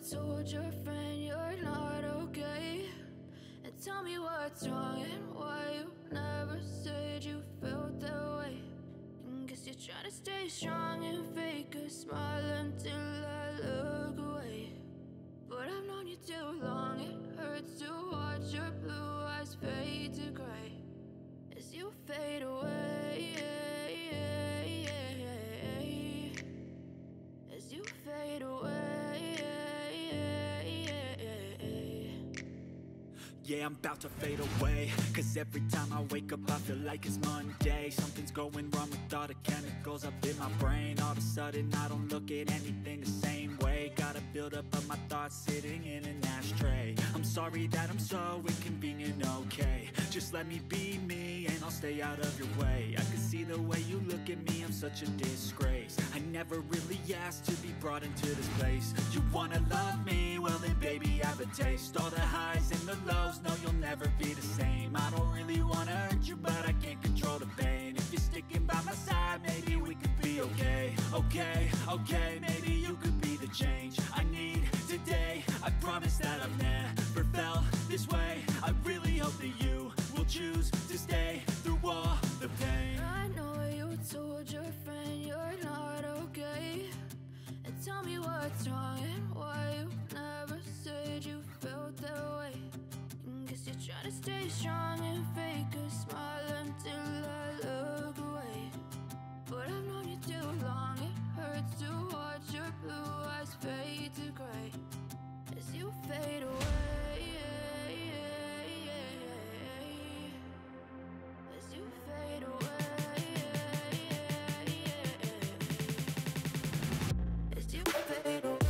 told your friend you're not okay, and tell me what's wrong and why you never said you felt that way. And guess you're trying to stay strong and fake a smile until I look away. But I've known you too long, it hurts to watch your blue eyes fade to gray as you fade away, as you fade away. Yeah, I'm about to fade away, cause every time I wake up I feel like it's Monday. Something's going wrong with all the chemicals up in my brain. All of a sudden I don't look at anything the same way. Gotta build up of my thoughts sitting in an ashtray. I'm sorry that I'm so inconvenient, okay. Just let me be me and I'll stay out of your way. I can see the way you look at me, I'm such a disgrace. I never really asked to be brought into this place. You wanna love me? Well then baby, have a taste. All the highs and the lows, no, you'll never be the same. I don't really wanna hurt you, but I can't control the pain. If you're sticking by my side, maybe we could be okay. Okay, maybe you could be the change I need today. I promise that I've never felt this way. I really hope that you will choose to stay through all the pain. I know you told your friend you're not okay, and tell me what's wrong and why you never said you felt that way. And guess you're trying to stay strong and fake a smile until I look away. But I've known you too long, it hurts to watch your blue eyes fade to gray as you fade away, as you fade away, as you fade away.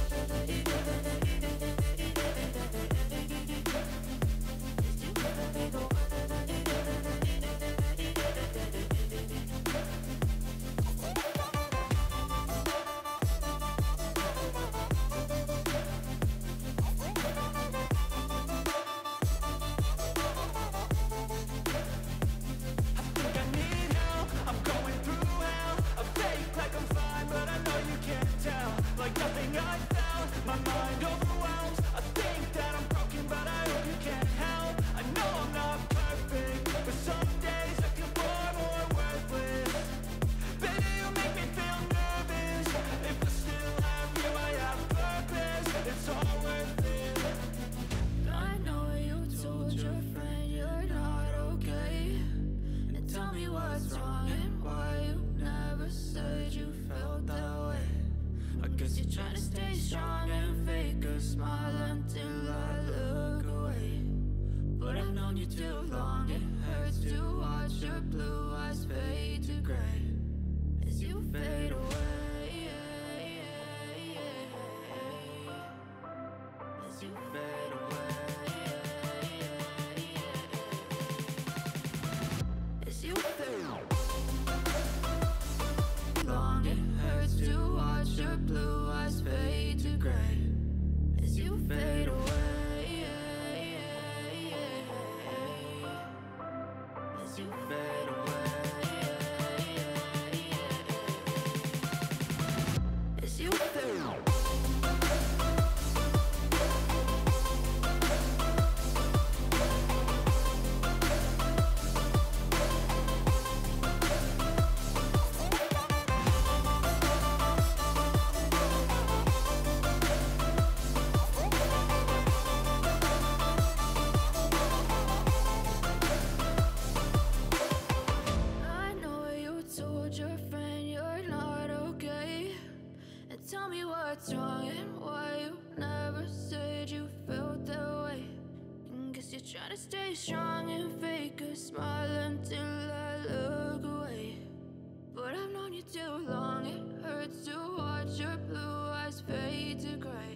Too long, it hurts to watch your blue eyes fade to gray